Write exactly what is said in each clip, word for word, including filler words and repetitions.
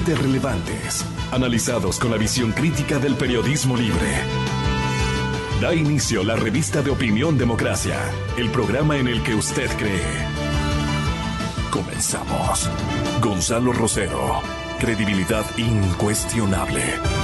socialmente relevantes, analizados con la visión crítica del periodismo libre. Da inicio la revista de opinión Democracia, el programa en el que usted cree. Comenzamos. Gonzalo Rosero, credibilidad incuestionable.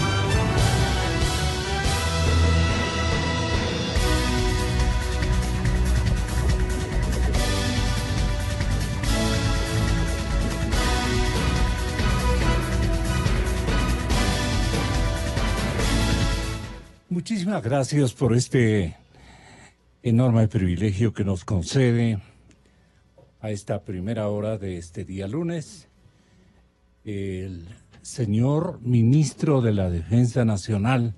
Muchísimas gracias por este enorme privilegio que nos concede a esta primera hora de este día lunes el señor ministro de la Defensa Nacional,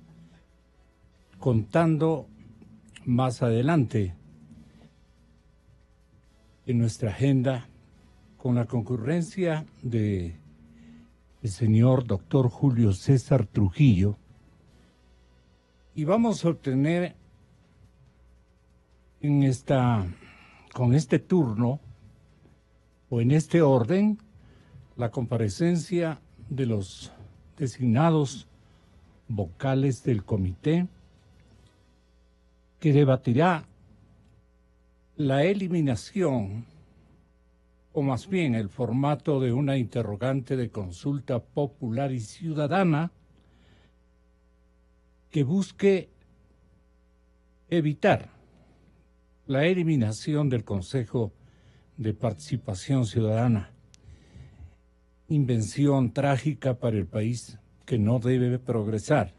contando más adelante en nuestra agenda con la concurrencia de el señor doctor Julio César Trujillo. Y vamos a obtener en esta, con este turno o en este orden la comparecencia de los designados vocales del comité que debatirá la eliminación o más bien el formato de una interrogante de consulta popular y ciudadana que busque evitar la eliminación del Consejo de Participación Ciudadana, invención trágica para el país que no debe progresar.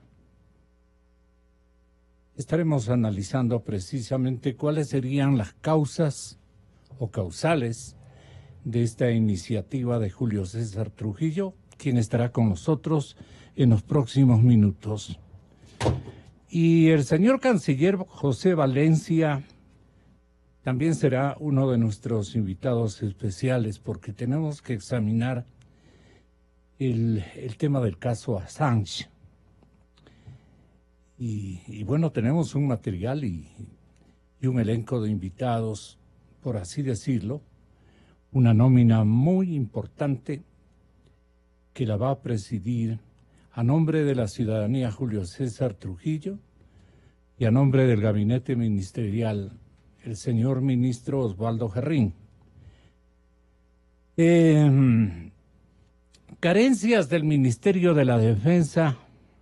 Estaremos analizando precisamente cuáles serían las causas o causales de esta iniciativa de Julio César Trujillo, quien estará con nosotros en los próximos minutos. Y el señor canciller José Valencia también será uno de nuestros invitados especiales porque tenemos que examinar el, el tema del caso Assange. Y, y bueno, tenemos un material y, y un elenco de invitados, por así decirlo, una nómina muy importante que la va a presidir a nombre de la ciudadanía Julio César Trujillo y a nombre del gabinete ministerial el señor ministro Osvaldo Jarrín. Eh, carencias del Ministerio de la Defensa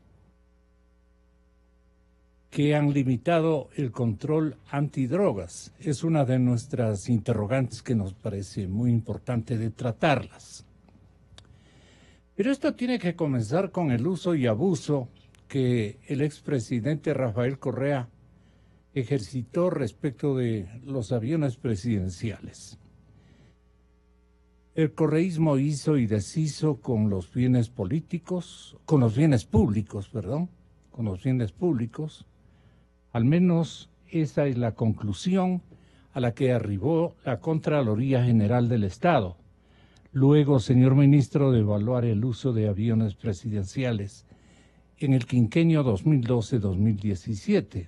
que han limitado el control antidrogas. Es una de nuestras interrogantes que nos parece muy importante de tratarlas. Pero esto tiene que comenzar con el uso y abuso que el expresidente Rafael Correa ejercitó respecto de los aviones presidenciales. El correísmo hizo y deshizo con los bienes políticos, con los bienes públicos, perdón, con los bienes públicos. Al menos esa es la conclusión a la que arribó la Contraloría General del Estado. Luego, señor ministro, de evaluar el uso de aviones presidenciales en el quinquenio dos mil doce a dos mil diecisiete.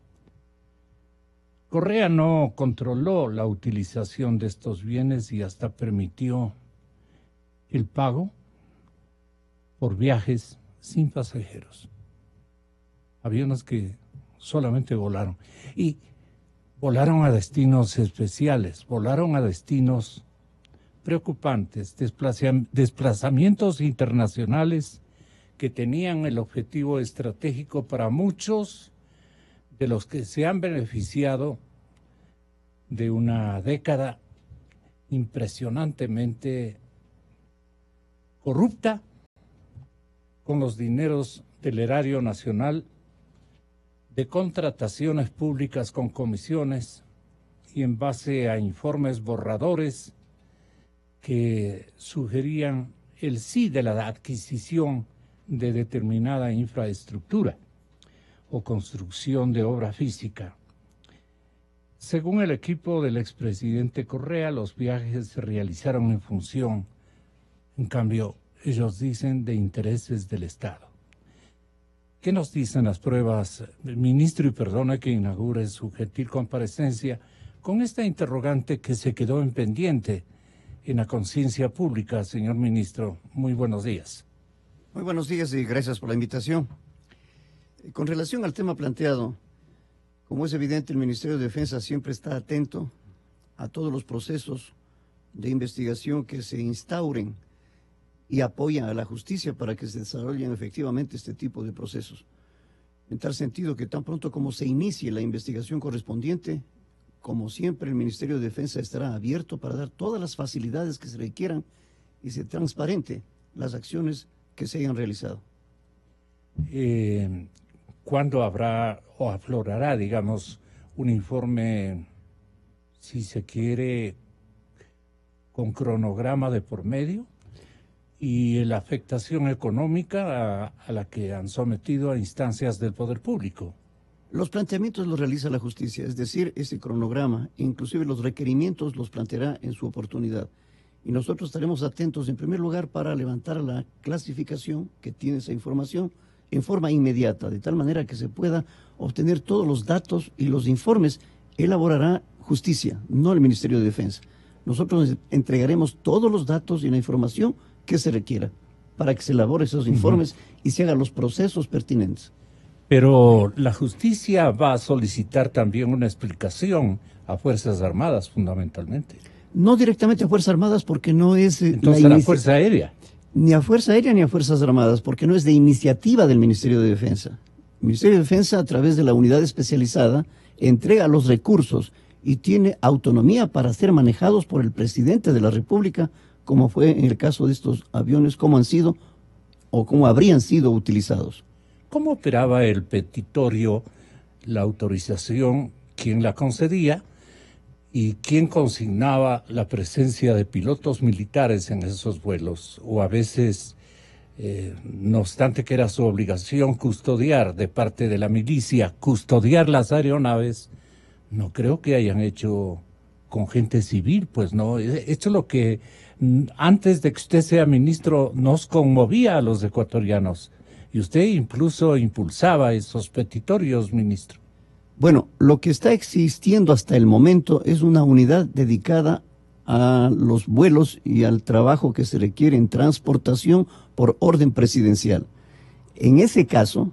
Correa no controló la utilización de estos bienes y hasta permitió el pago por viajes sin pasajeros. Aviones que solamente volaron. Y volaron a destinos especiales, volaron a destinos preocupantes, desplazamientos internacionales que tenían el objetivo estratégico para muchos de los que se han beneficiado de una década impresionantemente corrupta con los dineros del erario nacional, de contrataciones públicas con comisiones y en base a informes borradores que sugerían el sí de la adquisición de determinada infraestructura o construcción de obra física. Según el equipo del expresidente Correa, los viajes se realizaron en función, en cambio, ellos dicen, de intereses del Estado. ¿Qué nos dicen las pruebas? El ministro, y perdone que inaugure su gentil comparecencia con esta interrogante que se quedó en pendiente en la conciencia pública, señor ministro. Muy buenos días. Muy buenos días y gracias por la invitación. Con relación al tema planteado, como es evidente, el Ministerio de Defensa siempre está atento a todos los procesos de investigación que se instauren y apoyan a la justicia para que se desarrollen efectivamente este tipo de procesos. En tal sentido que tan pronto como se inicie la investigación correspondiente, como siempre el Ministerio de Defensa estará abierto para dar todas las facilidades que se requieran y se transparente las acciones que se hayan realizado. Eh, ¿Cuándo habrá o aflorará, digamos, un informe, si se quiere, con cronograma de por medio y la afectación económica a, a la que han sometido a instancias del poder público? Los planteamientos los realiza la justicia, es decir, ese cronograma, inclusive los requerimientos los planteará en su oportunidad. Y nosotros estaremos atentos, en primer lugar, para levantar la clasificación que tiene esa información en forma inmediata, de tal manera que se pueda obtener todos los datos y los informes. Elaborará justicia, no el Ministerio de Defensa. Nosotros entregaremos todos los datos y la información que se requiera para que se elaboren esos informes uh-huh. y se hagan los procesos pertinentes. Pero la justicia va a solicitar también una explicación a Fuerzas Armadas, fundamentalmente. No directamente a Fuerzas Armadas, porque no es... Entonces la a la Fuerza Aérea. Ni a Fuerza Aérea ni a Fuerzas Armadas, porque no es de iniciativa del Ministerio de Defensa. El Ministerio de Defensa, a través de la unidad especializada, entrega los recursos y tiene autonomía para ser manejados por el presidente de la República, como fue en el caso de estos aviones, cómo han sido o cómo habrían sido utilizados. ¿Cómo operaba el petitorio, la autorización, quién la concedía y quién consignaba la presencia de pilotos militares en esos vuelos? O a veces, eh, no obstante que era su obligación custodiar de parte de la milicia, custodiar las aeronaves, no creo que hayan hecho con gente civil, pues no. Esto es lo que antes de que usted sea ministro nos conmovía a los ecuatorianos. Y usted incluso impulsaba esos petitorios, ministro. Bueno, lo que está existiendo hasta el momento es una unidad dedicada a los vuelos y al trabajo que se requiere en transportación por orden presidencial. En ese caso,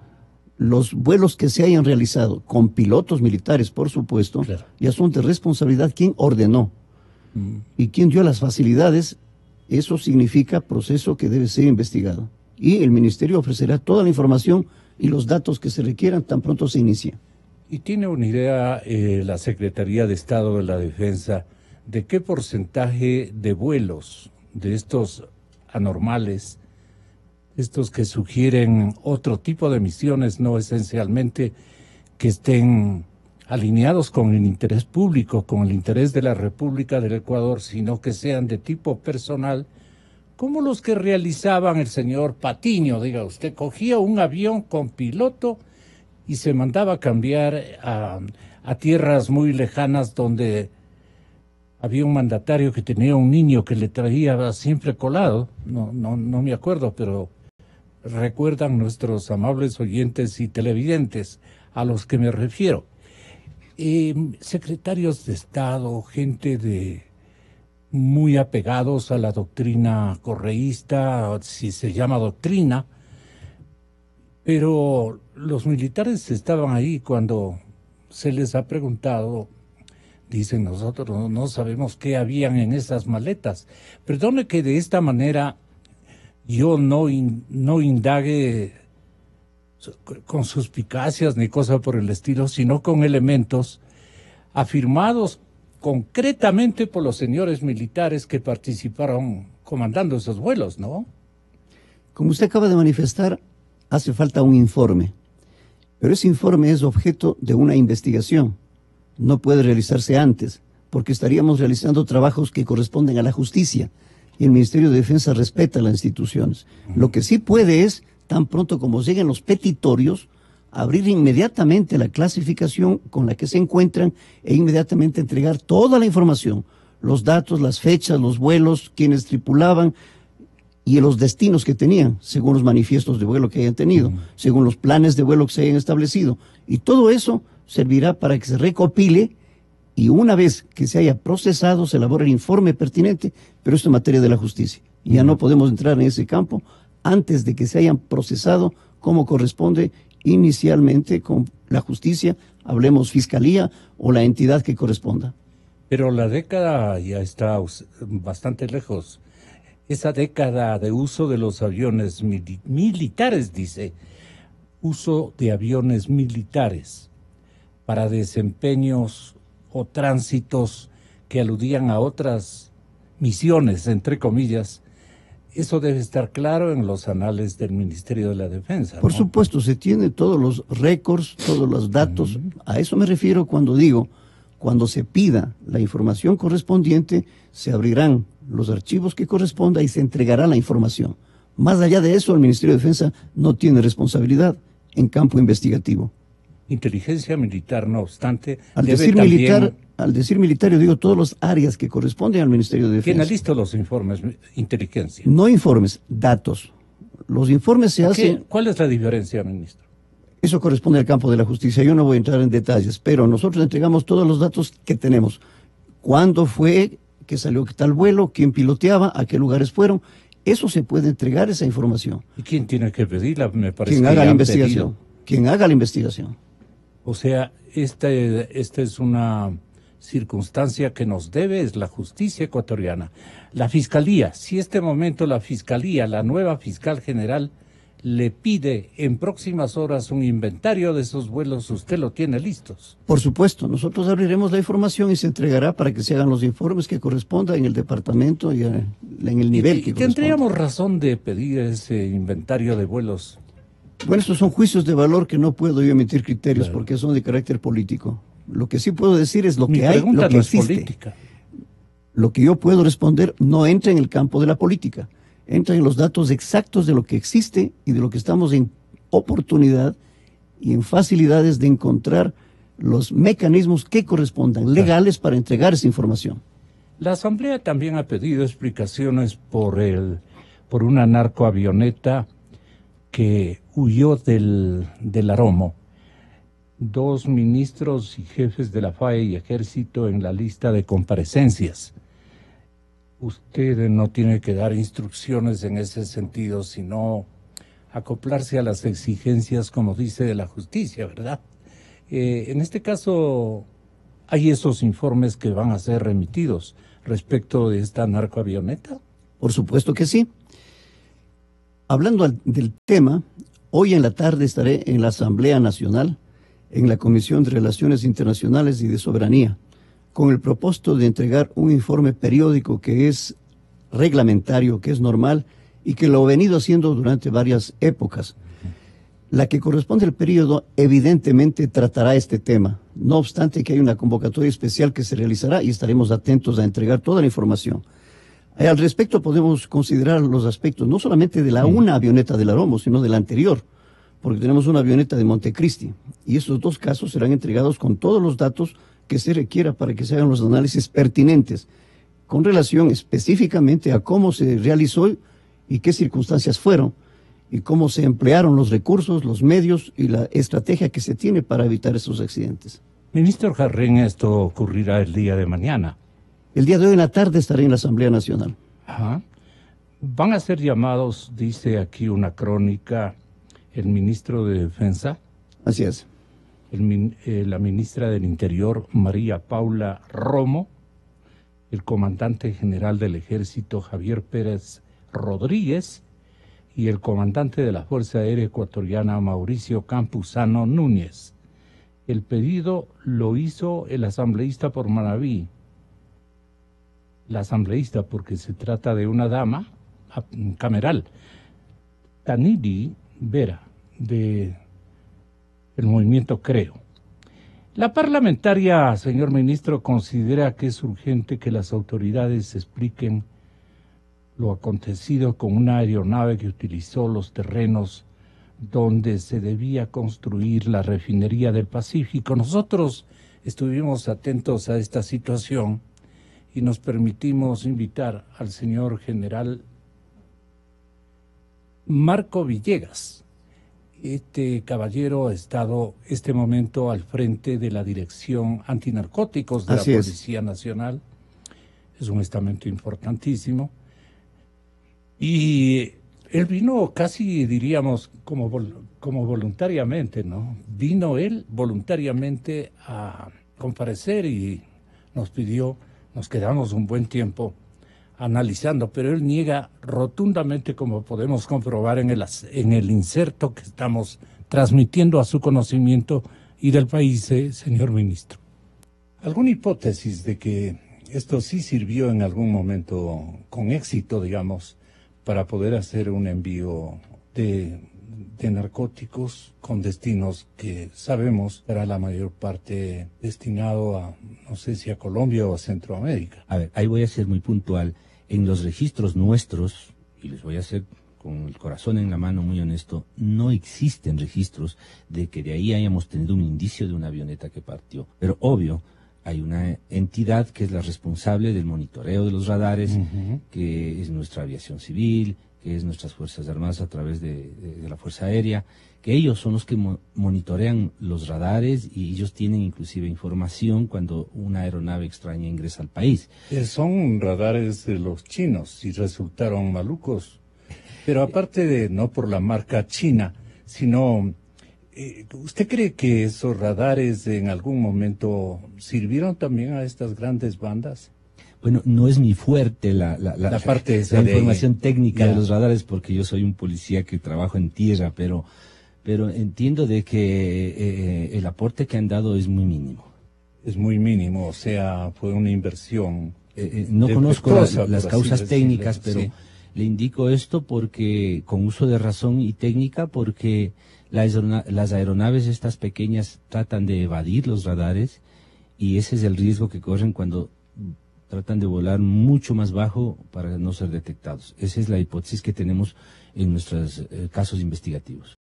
los vuelos que se hayan realizado con pilotos militares, por supuesto, claro, ya son de responsabilidad quien ordenó mm. y quien dio las facilidades. Eso significa proceso que debe ser investigado. Y el Ministerio ofrecerá toda la información y los datos que se requieran tan pronto se inicie. ¿Y tiene una idea eh, la Secretaría de Estado de la Defensa de qué porcentaje de vuelos de estos anormales, estos que sugieren otro tipo de misiones, no esencialmente que estén alineados con el interés público, con el interés de la República del Ecuador, sino que sean de tipo personal, como los que realizaban el señor Patiño? Diga, usted cogía un avión con piloto y se mandaba a cambiar a, a tierras muy lejanas donde había un mandatario que tenía un niño que le traía siempre colado. No, no, no me acuerdo, pero recuerdan nuestros amables oyentes y televidentes a los que me refiero. Eh, secretarios de Estado, gente de muy apegados a la doctrina correísta, si se llama doctrina, pero los militares estaban ahí cuando se les ha preguntado, dicen nosotros no sabemos qué habían en esas maletas. Perdone que de esta manera yo no, in, no indague con suspicacias ni cosa por el estilo, sino con elementos afirmados concretamente por los señores militares que participaron comandando esos vuelos, ¿no? Como usted acaba de manifestar, hace falta un informe, pero ese informe es objeto de una investigación. No puede realizarse antes, porque estaríamos realizando trabajos que corresponden a la justicia, y el Ministerio de Defensa respeta las instituciones. Uh-huh. Lo que sí puede es, tan pronto como lleguen los petitorios, abrir inmediatamente la clasificación con la que se encuentran e inmediatamente entregar toda la información, los datos, las fechas, los vuelos, quienes tripulaban y los destinos que tenían, según los manifiestos de vuelo que hayan tenido, uh-huh. según los planes de vuelo que se hayan establecido. Y todo eso servirá para que se recopile y una vez que se haya procesado, se elabora el informe pertinente, pero esto es materia de la justicia. Ya no podemos entrar en ese campo antes de que se hayan procesado como corresponde inicialmente con la justicia, hablemos fiscalía o la entidad que corresponda. Pero la década ya está bastante lejos. Esa década de uso de los aviones mili- militares, dice, uso de aviones militares para desempeños o tránsitos que aludían a otras misiones, entre comillas. Eso debe estar claro en los anales del Ministerio de la Defensa, ¿no? Por supuesto, se tiene todos los récords, todos los datos. Uh-huh. A eso me refiero cuando digo, cuando se pida la información correspondiente, se abrirán los archivos que corresponda y se entregará la información. Más allá de eso, el Ministerio de Defensa no tiene responsabilidad en campo investigativo. Inteligencia militar, no obstante, al debe decir también... militar, al decir militar, yo digo todas las áreas que corresponden al Ministerio de Defensa. ¿Quién ha visto los informes inteligencia? No informes, datos. Los informes se hacen... ¿Cuál es la diferencia, ministro? Eso corresponde al campo de la justicia. Yo no voy a entrar en detalles, pero nosotros entregamos todos los datos que tenemos. ¿Cuándo fue que salió tal vuelo? ¿Quién piloteaba? ¿A qué lugares fueron? Eso se puede entregar, esa información. ¿Y quién tiene que pedirla? Me parece quien que haga la han investigación. pedido. Quien haga la investigación. O sea, esta, esta es una circunstancia que nos debe, es la justicia ecuatoriana. La Fiscalía, si este momento la Fiscalía, la nueva Fiscal General, le pide en próximas horas un inventario de esos vuelos, usted lo tiene listos. Por supuesto, nosotros abriremos la información y se entregará para que se hagan los informes que correspondan en el departamento y en el nivel y, que y corresponda. ¿Tendríamos razón de pedir ese inventario de vuelos? Bueno, estos son juicios de valor que no puedo yo emitir criterios, claro, porque son de carácter político. Lo que sí puedo decir es lo Mi que hay, lo que no existe. Es política. Lo que yo puedo responder no entra en el campo de la política. Entra en los datos exactos de lo que existe y de lo que estamos en oportunidad y en facilidades de encontrar los mecanismos que correspondan, legales, para entregar esa información. La Asamblea también ha pedido explicaciones por, el, por una narcoavioneta que huyó del, del Aromo. Dos ministros y jefes de la F A E y Ejército en la lista de comparecencias. Usted no tiene que dar instrucciones en ese sentido, sino acoplarse a las exigencias, como dice, de la justicia, ¿verdad? Eh, en este caso, ¿hay esos informes que van a ser remitidos respecto de esta narcoavioneta? Por supuesto que sí. Hablando al, del tema, hoy en la tarde estaré en la Asamblea Nacional, en la Comisión de Relaciones Internacionales y de Soberanía, con el propósito de entregar un informe periódico que es reglamentario, que es normal y que lo he venido haciendo durante varias épocas. La que corresponde al periodo evidentemente tratará este tema, no obstante que hay una convocatoria especial que se realizará y estaremos atentos a entregar toda la información. Eh, al respecto podemos considerar los aspectos no solamente de la una avioneta del Aromo, sino de la anterior, porque tenemos una avioneta de Montecristi y estos dos casos serán entregados con todos los datos que se requiera para que se hagan los análisis pertinentes con relación específicamente a cómo se realizó y qué circunstancias fueron y cómo se emplearon los recursos, los medios y la estrategia que se tiene para evitar estos accidentes. Ministro Jarrín, esto ocurrirá el día de mañana. El día de hoy en la tarde estaré en la Asamblea Nacional. Ajá. Van a ser llamados, dice aquí una crónica, el ministro de Defensa. Así es. El, eh, la ministra del Interior, María Paula Romo, el comandante general del Ejército, Javier Pérez Rodríguez, y el comandante de la Fuerza Aérea Ecuatoriana, Mauricio Campuzano Núñez. El pedido lo hizo el asambleísta por Manabí. La asambleísta, porque se trata de una dama cameral, Tanili Vera, de el movimiento Creo. La parlamentaria, señor ministro, considera que es urgente que las autoridades expliquen lo acontecido con una aeronave que utilizó los terrenos donde se debía construir la refinería del Pacífico. Nosotros estuvimos atentos a esta situación y nos permitimos invitar al señor general Marco Villegas. Este caballero ha estado este momento al frente de la Dirección Antinarcóticos de Así la es. Policía Nacional. Es un estamento importantísimo. Y él vino casi, diríamos, como, vol- como voluntariamente, ¿no? Vino él voluntariamente a comparecer y nos pidió, nos quedamos un buen tiempo analizando, pero él niega rotundamente, como podemos comprobar en el, as- en el inserto que estamos transmitiendo a su conocimiento y del país, eh, señor ministro. ¿Alguna hipótesis de que esto sí sirvió en algún momento con éxito, digamos, para poder hacer un envío de, de narcóticos con destinos que sabemos será la mayor parte destinado a, no sé si a Colombia o a Centroamérica? A ver, ahí voy a ser muy puntual. En los registros nuestros, y les voy a hacer con el corazón en la mano muy honesto, no existen registros de que de ahí hayamos tenido un indicio de una avioneta que partió. Pero obvio, hay una entidad que es la responsable del monitoreo de los radares, Uh-huh. que es nuestra aviación civil, que es nuestras Fuerzas Armadas a través de, de- de la Fuerza Aérea, que ellos son los que mo- monitorean los radares y ellos tienen inclusive información cuando una aeronave extraña ingresa al país. Eh, Son radares de los chinos y resultaron malucos. Pero aparte de, no por la marca china, sino, eh, ¿usted cree que esos radares en algún momento sirvieron también a estas grandes bandas? Bueno, no es mi fuerte la, la, la, La parte esa la de- información técnica ya. de los radares porque yo soy un policía que trabajo en tierra, pero, pero entiendo de que eh, el aporte que han dado es muy mínimo. Es muy mínimo, o sea, fue una inversión. Eh, eh, no Defectuosa, conozco las, por las así causas decirlo, técnicas, pero sí. le indico esto porque con uso de razón y técnica, porque las, aerona- las aeronaves estas pequeñas tratan de evadir los radares y ese es el riesgo que corren cuando tratan de volar mucho más bajo para no ser detectados. Esa es la hipótesis que tenemos en nuestros eh, casos investigativos.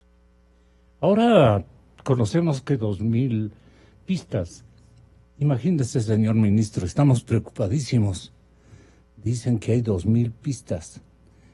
Ahora conocemos que dos mil pistas. Imagínese, señor ministro, estamos preocupadísimos. Dicen que hay dos mil pistas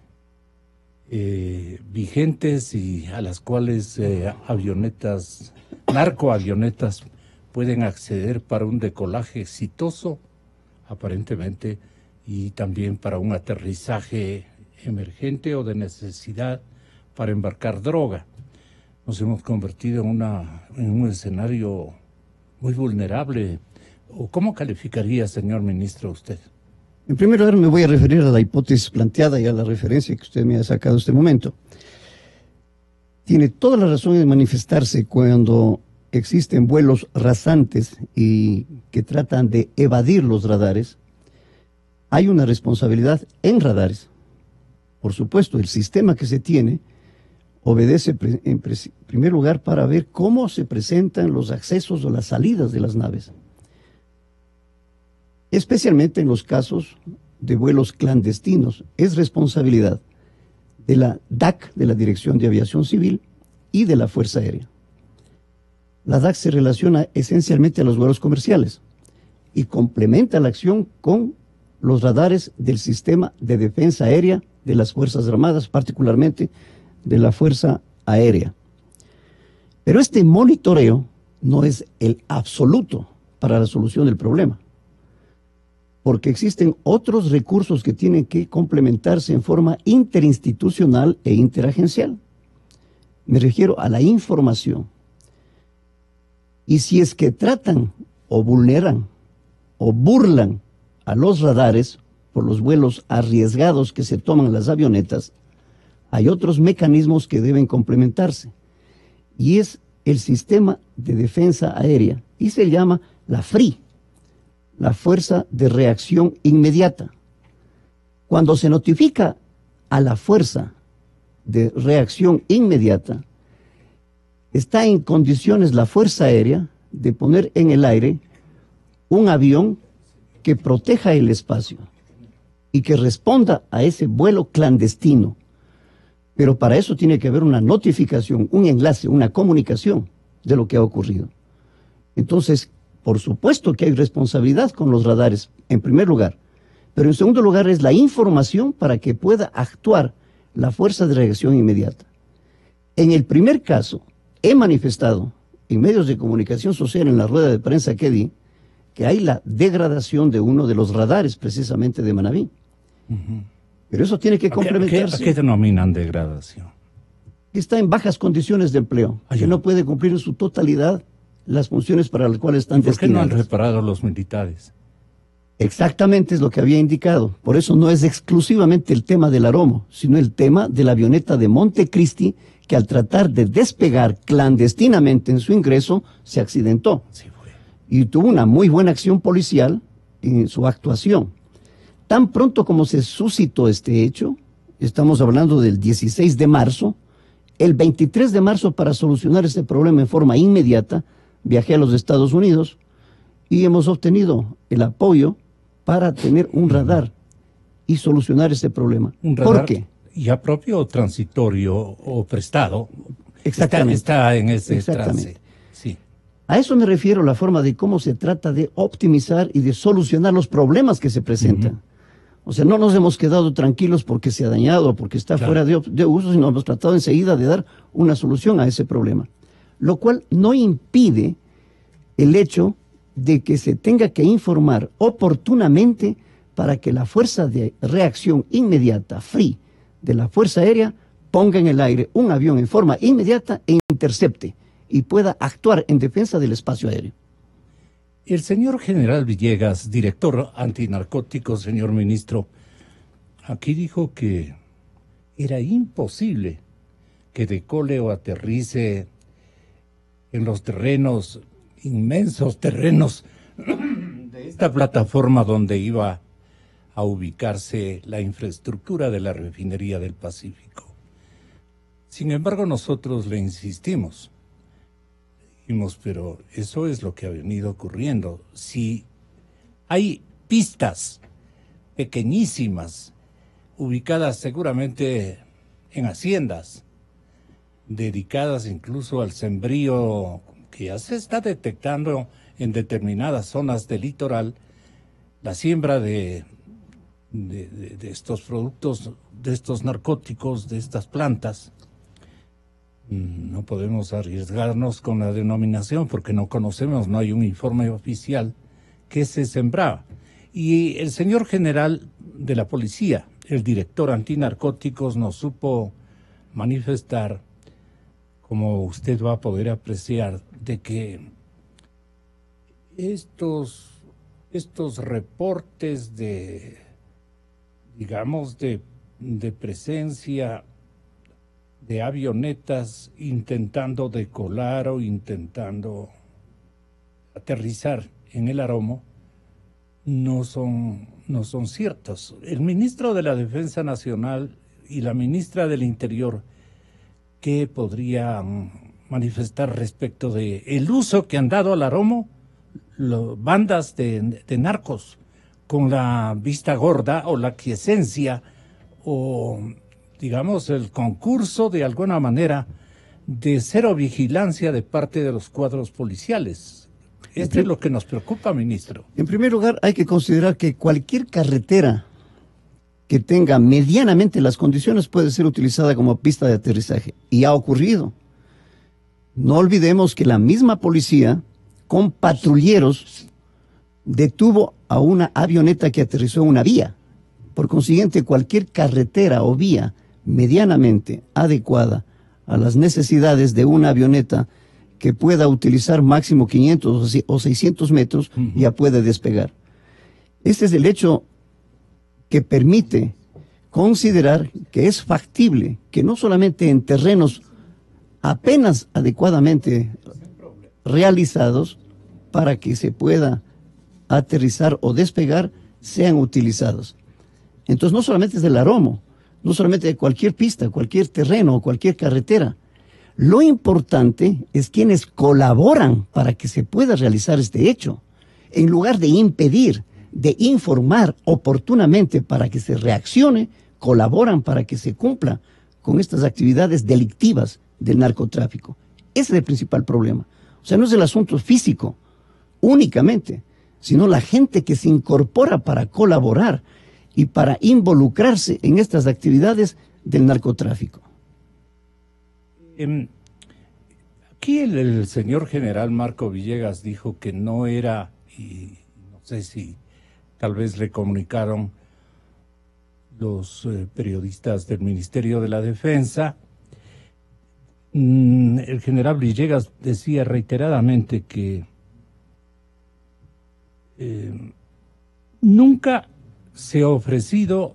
eh, vigentes y a las cuales eh, avionetas, narcoavionetas, pueden acceder para un decolaje exitoso, aparentemente, y también para un aterrizaje emergente o de necesidad para embarcar droga. Nos hemos convertido en, una, en un escenario muy vulnerable. ¿O cómo calificaría, señor ministro, usted? En primer lugar, me voy a referir a la hipótesis planteada y a la referencia que usted me ha sacado en este momento. Tiene toda la razón en manifestarse cuando existen vuelos rasantes y que tratan de evadir los radares. Hay una responsabilidad en radares. Por supuesto, el sistema que se tiene obedece pre- en pre- primer lugar para ver cómo se presentan los accesos o las salidas de las naves, especialmente en los casos de vuelos clandestinos. Es responsabilidad de la D A C, de la Dirección de Aviación Civil, y de la Fuerza Aérea. La D A C se relaciona esencialmente a los vuelos comerciales y complementa la acción con los radares del sistema de defensa aérea de las Fuerzas Armadas, particularmente de la Fuerza Aérea. Pero este monitoreo no es el absoluto para la solución del problema, porque existen otros recursos que tienen que complementarse en forma interinstitucional e interagencial. Me refiero a la información. Y si es que tratan o vulneran o burlan a los radares por los vuelos arriesgados que se toman las avionetas, hay otros mecanismos que deben complementarse. Y es el sistema de defensa aérea, y se llama la F R I, la Fuerza de Reacción Inmediata. Cuando se notifica a la Fuerza de Reacción Inmediata, está en condiciones la Fuerza Aérea de poner en el aire un avión que proteja el espacio y que responda a ese vuelo clandestino. Pero para eso tiene que haber una notificación, un enlace, una comunicación de lo que ha ocurrido. Entonces, por supuesto que hay responsabilidad con los radares, en primer lugar. Pero en segundo lugar es la información para que pueda actuar la Fuerza de Reacción Inmediata. En el primer caso, he manifestado en medios de comunicación social, en la rueda de prensa que di, que hay la degradación de uno de los radares precisamente de Manabí. Uh-huh. Pero eso tiene que complementarse. ¿A qué, a qué denominan degradación? Está en bajas condiciones de empleo, Ay, que no puede cumplir en su totalidad las funciones para las cuales están destinadas. ¿Por qué no han reparado los militares? Exactamente es lo que había indicado. Por eso no es exclusivamente el tema del Aromo, sino el tema de la avioneta de Montecristi, que al tratar de despegar clandestinamente en su ingreso, se accidentó. Sí, fue. Y tuvo una muy buena acción policial en su actuación. Tan pronto como se suscitó este hecho, estamos hablando del dieciséis de marzo, el veintitrés de marzo, para solucionar este problema en forma inmediata, viajé a los Estados Unidos y hemos obtenido el apoyo para tener un radar y solucionar este problema. ¿Un radar ¿Por qué? ya propio o transitorio o prestado? Exactamente. Está, está en ese trance. Sí. A eso me refiero, la forma de cómo se trata de optimizar y de solucionar los problemas que se presentan. Uh-huh. O sea, no nos hemos quedado tranquilos porque se ha dañado, porque está claro. fuera de, de uso, sino hemos tratado enseguida de dar una solución a ese problema. Lo cual no impide el hecho de que se tenga que informar oportunamente para que la fuerza de reacción inmediata, F R I, de la Fuerza Aérea, ponga en el aire un avión en forma inmediata e intercepte y pueda actuar en defensa del espacio aéreo. El señor general Villegas, director antinarcóticos, señor ministro, aquí dijo que era imposible que decole o aterrice en los terrenos, inmensos terrenos de esta plataforma donde iba a ubicarse la infraestructura de la refinería del Pacífico. Sin embargo, nosotros le insistimos. Dijimos, pero eso es lo que ha venido ocurriendo. Si hay pistas pequeñísimas, ubicadas seguramente en haciendas, dedicadas incluso al sembrío que ya se está detectando en determinadas zonas del litoral, la siembra de, de, de, de estos productos, de estos narcóticos, de estas plantas. No podemos arriesgarnos con la denominación porque no conocemos, no hay un informe oficial que se sembraba. Y el señor general de la policía, el director antinarcóticos, nos supo manifestar, como usted va a poder apreciar, de que estos, estos reportes de, digamos, de, de presencia de avionetas intentando decolar o intentando aterrizar en el Aromo no son, no son ciertos. El ministro de la Defensa Nacional y la ministra del Interior, ¿qué podrían manifestar respecto de el uso que han dado al Aromo las bandas de, de narcos con la vista gorda o la quiesencia o, digamos, el concurso de alguna manera de cero vigilancia de parte de los cuadros policiales? Esto es lo que nos preocupa, ministro. En primer lugar, hay que considerar que cualquier carretera que tenga medianamente las condiciones puede ser utilizada como pista de aterrizaje. Y ha ocurrido. No olvidemos que la misma policía, con patrulleros, detuvo a una avioneta que aterrizó en una vía. Por consiguiente, cualquier carretera o vía medianamente adecuada a las necesidades de una avioneta que pueda utilizar máximo quinientos o seiscientos metros, uh-huh. ya puede despegar. Este es el hecho que permite considerar que es factible que no solamente en terrenos apenas adecuadamente realizados para que se pueda aterrizar o despegar, sean utilizados. Entonces no solamente es del Aromo, no solamente de cualquier pista, cualquier terreno o cualquier carretera. Lo importante es quienes colaboran para que se pueda realizar este hecho. En lugar de impedir, de informar oportunamente para que se reaccione, colaboran para que se cumpla con estas actividades delictivas del narcotráfico. Ese es el principal problema. O sea, no es el asunto físico únicamente, sino la gente que se incorpora para colaborar y para involucrarse en estas actividades del narcotráfico. Eh, aquí el, el señor general Marco Villegas dijo que no era, y no sé si tal vez le comunicaron los eh, periodistas del Ministerio de la Defensa. Mm, el general Villegas decía reiteradamente que eh, nunca se ha ofrecido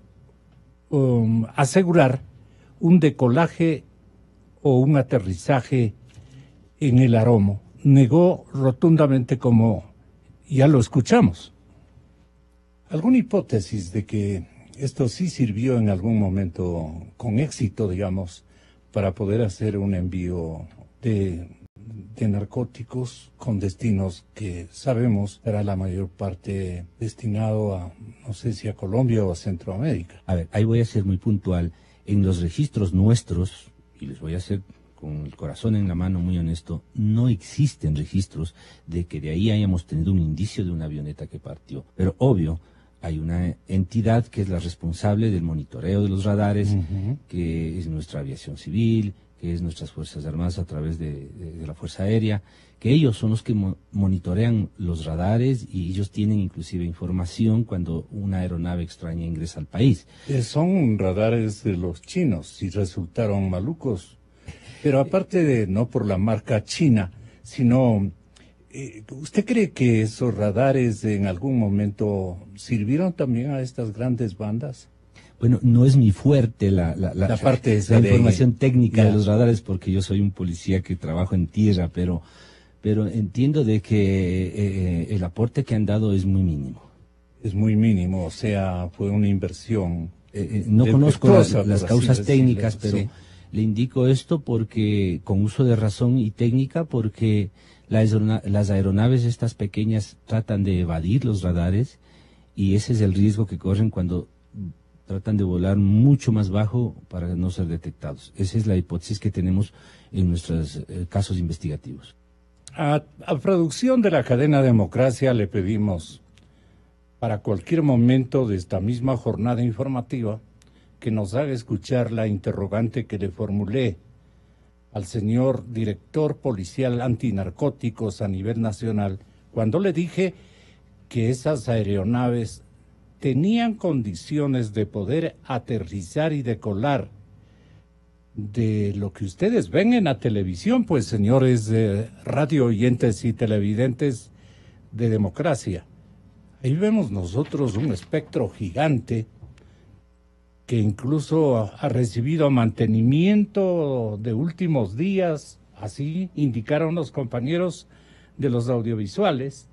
um, asegurar un decolaje o un aterrizaje en el Aromo. Negó rotundamente, como ya lo escuchamos. ¿Alguna hipótesis de que esto sí sirvió en algún momento con éxito, digamos, para poder hacer un envío de, de narcóticos con destinos que sabemos será la mayor parte destinado a, no sé si a Colombia o a Centroamérica? A ver, ahí voy a ser muy puntual. En los registros nuestros, y les voy a hacer con el corazón en la mano muy honesto, no existen registros de que de ahí hayamos tenido un indicio de una avioneta que partió. Pero obvio, hay una entidad que es la responsable del monitoreo de los radares, uh-huh. que es nuestra aviación civil, que es nuestras Fuerzas Armadas a través de, de, de la Fuerza Aérea, que ellos son los que mo monitorean los radares y ellos tienen inclusive información cuando una aeronave extraña ingresa al país. Eh, son radares de los chinos y resultaron malucos, pero aparte de, no por la marca china, sino... ¿Usted cree que esos radares en algún momento sirvieron también a estas grandes bandas? Bueno, no es mi fuerte la, la, la, la, parte la de información técnica ya. de los radares, porque yo soy un policía que trabajo en tierra, pero, pero entiendo de que eh, el aporte que han dado es muy mínimo. Es muy mínimo, o sea, fue una inversión. Eh, eh, no conozco costosa, las, las causas técnicas, pero sí. le indico esto porque con uso de razón y técnica, porque las aeronaves estas pequeñas tratan de evadir los radares y ese es el riesgo que corren cuando tratan de volar mucho más bajo para no ser detectados. Esa es la hipótesis que tenemos en nuestros eh, casos investigativos. A, a producción de la cadena Democracia le pedimos para cualquier momento de esta misma jornada informativa que nos haga escuchar la interrogante que le formulé al señor director policial antinarcóticos a nivel nacional, cuando le dije que esas aeronaves tenían condiciones de poder aterrizar y decolar de lo que ustedes ven en la televisión, pues señores eh, radio oyentes y televidentes de Democracia. Ahí vemos nosotros un espectro gigante que incluso ha recibido mantenimiento de últimos días, así indicaron los compañeros de los audiovisuales,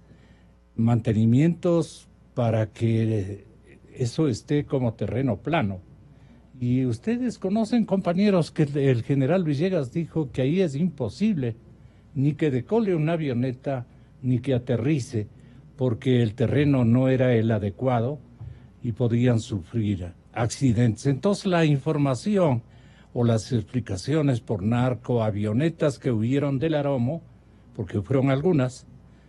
mantenimientos para que eso esté como terreno plano. Y ustedes conocen, compañeros, que el general Villegas dijo que ahí es imposible ni que decole una avioneta ni que aterrice, porque el terreno no era el adecuado y podían sufrir accidentes. Entonces la información o las explicaciones por narcoavionetas que huyeron del Aromo, porque fueron algunas,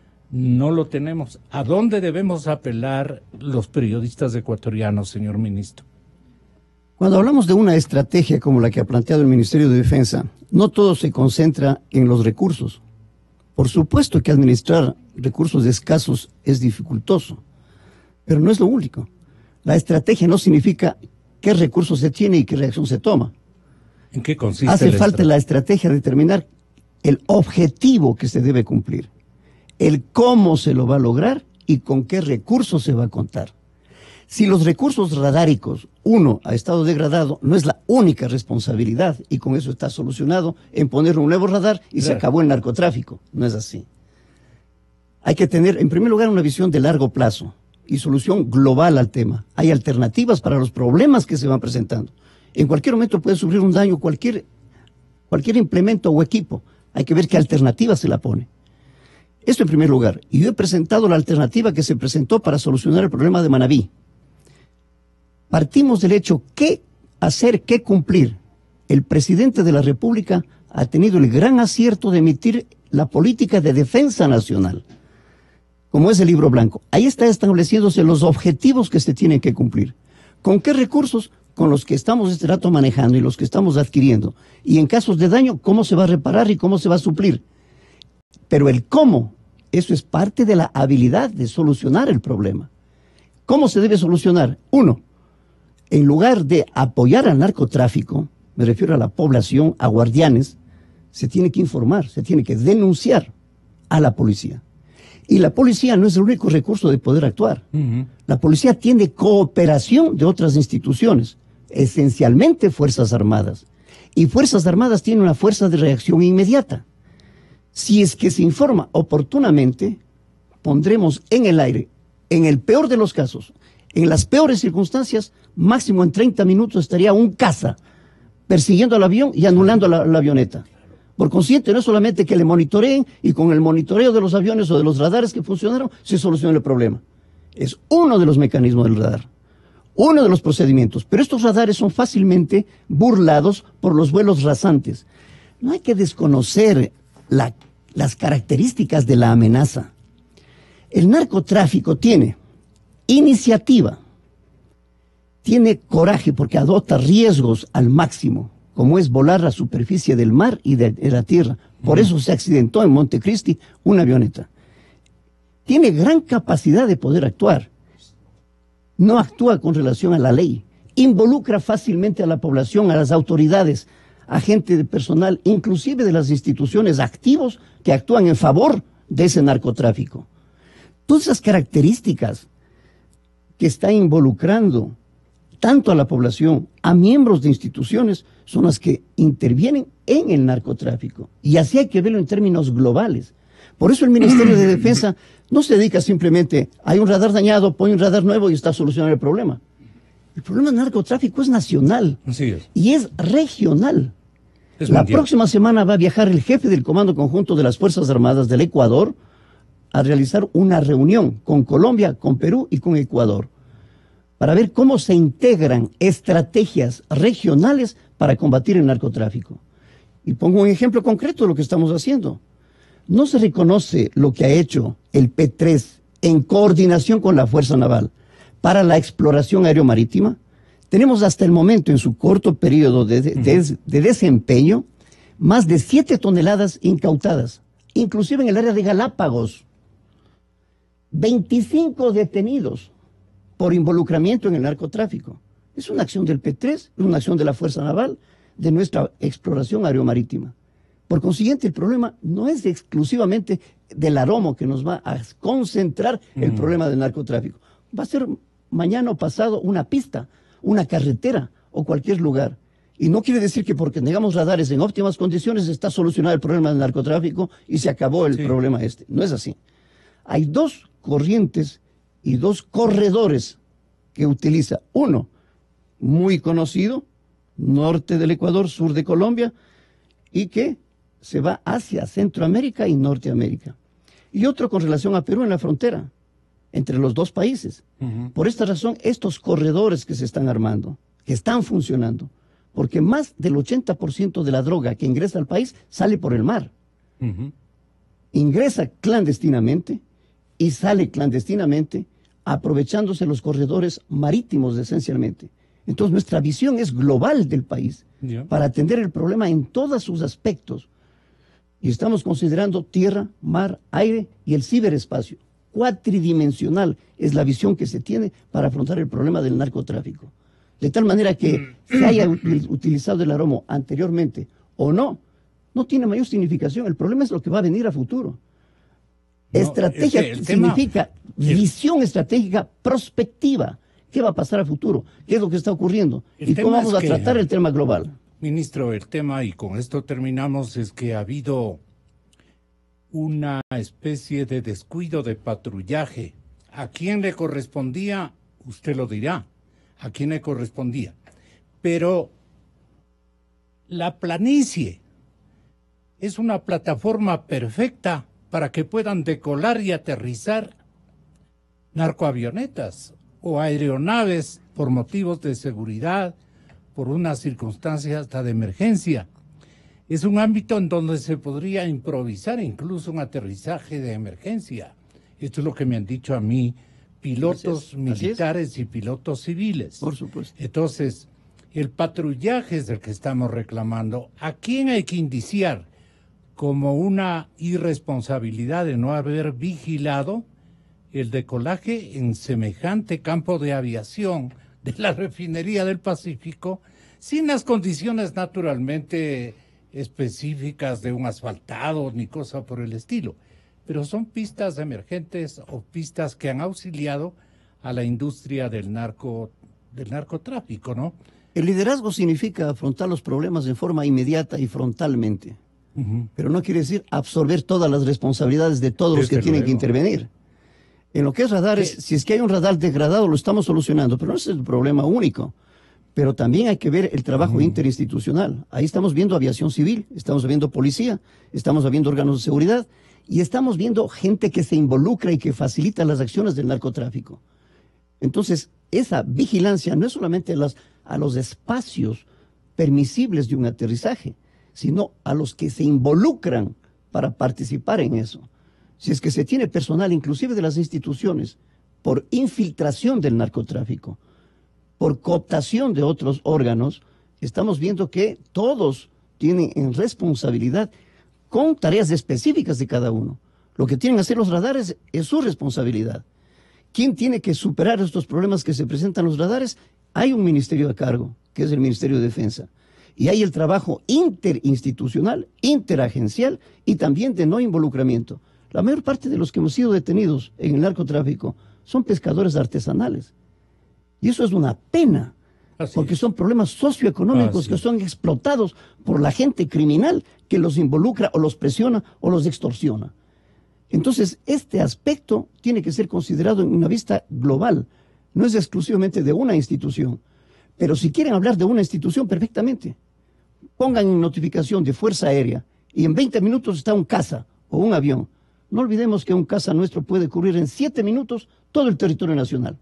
no lo tenemos. ¿A dónde debemos apelar los periodistas ecuatorianos, señor ministro? Cuando hablamos de una estrategia como la que ha planteado el Ministerio de Defensa, no todo se concentra en los recursos. Por supuesto que administrar recursos escasos es dificultoso, pero no es lo único. La estrategia no significa qué recursos se tiene y qué reacción se toma. ¿En qué consiste? Hace falta la estrategia determinar el objetivo que se debe cumplir, el cómo se lo va a lograr y con qué recursos se va a contar. Si los recursos radáricos, uno, ha estado degradado, no es la única responsabilidad y con eso está solucionado en poner un nuevo radar y claro, se acabó el narcotráfico. No es así. Hay que tener, en primer lugar, una visión de largo plazo y solución global al tema. Hay alternativas para los problemas que se van presentando. En cualquier momento puede sufrir un daño cualquier, cualquier implemento o equipo. Hay que ver qué alternativa se la pone. Esto en primer lugar. Y yo he presentado la alternativa que se presentó para solucionar el problema de Manabí. Partimos del hecho qué hacer, qué cumplir. El presidente de la República ha tenido el gran acierto de emitir la política de defensa nacional, como es el libro blanco. Ahí está estableciéndose los objetivos que se tienen que cumplir. ¿Con qué recursos? con los que estamos este rato manejando y los que estamos adquiriendo. Y en casos de daño, ¿cómo se va a reparar y cómo se va a suplir? Pero el cómo, eso es parte de la habilidad de solucionar el problema. ¿Cómo se debe solucionar? Uno, en lugar de apoyar al narcotráfico, me refiero a la población, a guardianes, se tiene que informar, se tiene que denunciar a la policía. Y la policía no es el único recurso de poder actuar. Uh-huh. La policía tiene cooperación de otras instituciones, esencialmente Fuerzas Armadas. Y Fuerzas Armadas tienen una fuerza de reacción inmediata. Si es que se informa oportunamente, pondremos en el aire, en el peor de los casos, en las peores circunstancias, máximo en treinta minutos estaría un caza persiguiendo al avión y anulando la, la avioneta. Por consiguiente, no es solamente que le monitoreen y con el monitoreo de los aviones o de los radares que funcionaron, se soluciona el problema. Es uno de los mecanismos del radar, uno de los procedimientos. Pero estos radares son fácilmente burlados por los vuelos rasantes. No hay que desconocer la, las características de la amenaza. El narcotráfico tiene iniciativa, tiene coraje porque adopta riesgos al máximo, como es volar la superficie del mar y de, de la tierra. Por uh-huh. eso se accidentó en Montecristi una avioneta. Tiene gran capacidad de poder actuar. No actúa con relación a la ley. Involucra fácilmente a la población, a las autoridades, a gente de personal, inclusive de las instituciones activos que actúan en favor de ese narcotráfico. Todas esas características que está involucrando tanto a la población, a miembros de instituciones, son las que intervienen en el narcotráfico. Y así hay que verlo en términos globales. Por eso el Ministerio de Defensa no se dedica simplemente, hay un radar dañado, pone un radar nuevo y está solucionando el problema. El problema del narcotráfico es nacional. Así es. Y es regional. Es la mundial. próxima semana va a viajar el jefe del Comando Conjunto de las Fuerzas Armadas del Ecuador a realizar una reunión con Colombia, con Perú y con Ecuador, para ver cómo se integran estrategias regionales para combatir el narcotráfico. Y pongo un ejemplo concreto de lo que estamos haciendo. No se reconoce lo que ha hecho el P tres en coordinación con la Fuerza Naval para la exploración aeromarítima. Tenemos hasta el momento, en su corto periodo de, de, de, de desempeño, más de siete toneladas incautadas, inclusive en el área de Galápagos. veinticinco detenidos por involucramiento en el narcotráfico. Es una acción del P tres, es una acción de la Fuerza Naval, de nuestra exploración aeromarítima. Por consiguiente, el problema no es exclusivamente del aromo que nos va a concentrar el mm. problema del narcotráfico. Va a ser mañana o pasado una pista, una carretera o cualquier lugar. Y no quiere decir que porque tengamos radares en óptimas condiciones está solucionado el problema del narcotráfico y se acabó el sí. problema este. No es así. Hay dos corrientes y dos corredores que utiliza. Uno, muy conocido, norte del Ecuador, sur de Colombia, y que se va hacia Centroamérica y Norteamérica. Y otro con relación a Perú en la frontera, entre los dos países. Uh-huh. Por esta razón, estos corredores que se están armando, que están funcionando, porque más del ochenta por ciento de la droga que ingresa al país sale por el mar. Uh-huh. Ingresa clandestinamente y sale clandestinamente, aprovechándose los corredores marítimos esencialmente. Entonces nuestra visión es global del país, yeah. para atender el problema en todos sus aspectos. Y estamos considerando tierra, mar, aire y el ciberespacio. Cuatridimensional es la visión que se tiene para afrontar el problema del narcotráfico. De tal manera que se haya utilizado el aromo anteriormente o no, no tiene mayor significación. El problema es lo que va a venir a futuro. No, Estrategia el, el significa tema, visión el, estratégica prospectiva. ¿Qué va a pasar a futuro? ¿Qué es lo que está ocurriendo? ¿Y cómo vamos a que, tratar el tema global? Ministro, el tema, y con esto terminamos, es que ha habido una especie de descuido de patrullaje. ¿A quién le correspondía? Usted lo dirá. ¿A quién le correspondía? Pero la planicie es una plataforma perfecta para que puedan decolar y aterrizar narcoavionetas o aeronaves por motivos de seguridad, por una circunstancia hasta de emergencia. Es un ámbito en donde se podría improvisar incluso un aterrizaje de emergencia. Esto es lo que me han dicho a mí pilotos Así es. militares Así es. y pilotos civiles. Por supuesto. Entonces, El patrullaje es el que estamos reclamando. ¿A quién hay que indiciar como una irresponsabilidad de no haber vigilado el decolaje en semejante campo de aviación de la refinería del Pacífico, sin las condiciones naturalmente específicas de un asfaltado ni cosa por el estilo? Pero son pistas emergentes o pistas que han auxiliado a la industria del narco, del narcotráfico, ¿no? El liderazgo significa afrontar los problemas de forma inmediata y frontalmente, uh-huh. pero no quiere decir absorber todas las responsabilidades de todos Desde los que luego. tienen que intervenir. En lo que es radares, ¿Qué? si es que hay un radar degradado, lo estamos solucionando, pero no es el problema único. Pero también hay que ver el trabajo uh-huh. interinstitucional. Ahí estamos viendo aviación civil, estamos viendo policía, estamos viendo órganos de seguridad y estamos viendo gente que se involucra y que facilita las acciones del narcotráfico. Entonces, esa vigilancia no es solamente a, las, a los espacios permisibles de un aterrizaje, sino a los que se involucran para participar en eso. Si es que se tiene personal, inclusive de las instituciones, por infiltración del narcotráfico, por cooptación de otros órganos, estamos viendo que todos tienen en responsabilidad con tareas específicas de cada uno. Lo que tienen que hacer los radares es su responsabilidad. ¿Quién tiene que superar estos problemas que se presentan en los radares? Hay un ministerio a cargo, que es el Ministerio de Defensa. Y hay el trabajo interinstitucional, interagencial y también de no involucramiento. La mayor parte de los que hemos sido detenidos en el narcotráfico son pescadores artesanales. Y eso es una pena, Así porque es. son problemas socioeconómicos Así que son explotados por la gente criminal que los involucra o los presiona o los extorsiona. Entonces, este aspecto tiene que ser considerado en una vista global. No es exclusivamente de una institución. Pero si quieren hablar de una institución, perfectamente. Pongan en notificación de Fuerza Aérea y en veinte minutos está un caza o un avión. No olvidemos que un caza nuestro puede cubrir en siete minutos todo el territorio nacional.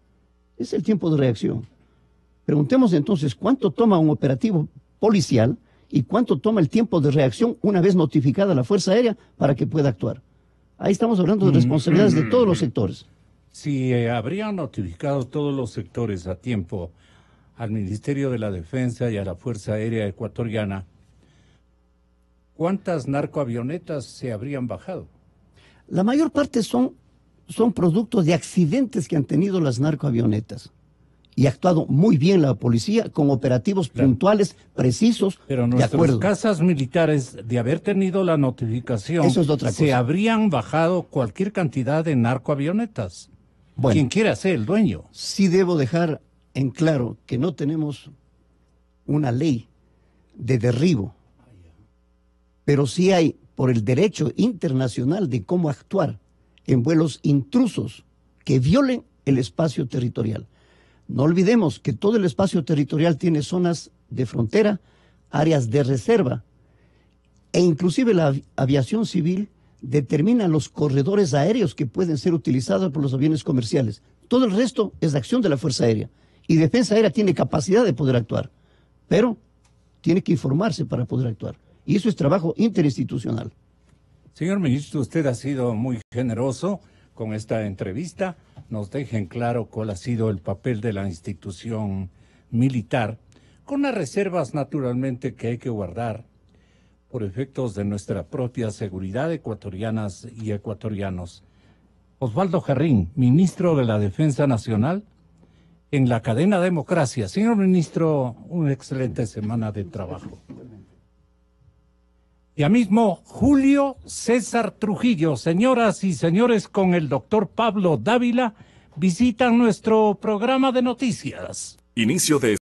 Es el tiempo de reacción. Preguntemos entonces cuánto toma un operativo policial y cuánto toma el tiempo de reacción una vez notificada la Fuerza Aérea para que pueda actuar. Ahí estamos hablando de responsabilidades de todos los sectores. Si eh, habrían notificado todos los sectores a tiempo al Ministerio de la Defensa y a la Fuerza Aérea Ecuatoriana, ¿cuántas narcoavionetas se habrían bajado? La mayor parte son, son productos de accidentes que han tenido las narcoavionetas. Y ha actuado muy bien la policía con operativos claro. puntuales, precisos, Pero de acuerdo. nuestras casas militares, de haber tenido la notificación, Eso es otra cosa. se habrían bajado cualquier cantidad de narcoavionetas. Bueno, quien quiera ser el dueño. Sí debo dejar en claro que no tenemos una ley de derribo, pero sí hay por el derecho internacional de cómo actuar en vuelos intrusos que violen el espacio territorial. No olvidemos que todo el espacio territorial tiene zonas de frontera, áreas de reserva, e inclusive la avi- aviación civil determina los corredores aéreos que pueden ser utilizados por los aviones comerciales. Todo el resto es de acción de la Fuerza Aérea. Y Defensa Aérea tiene capacidad de poder actuar, pero tiene que informarse para poder actuar. Y eso es trabajo interinstitucional. Señor ministro, usted ha sido muy generoso con esta entrevista. Nos dejen claro cuál ha sido el papel de la institución militar, con las reservas naturalmente que hay que guardar por efectos de nuestra propia seguridad ecuatorianas y ecuatorianos. Osvaldo Jarrín, ministro de la Defensa Nacional, en la cadena Democracia. Señor ministro, una excelente semana de trabajo. Ya mismo, Julio César Trujillo, señoras y señores, con el doctor Pablo Dávila, visitan nuestro programa de noticias. Inicio de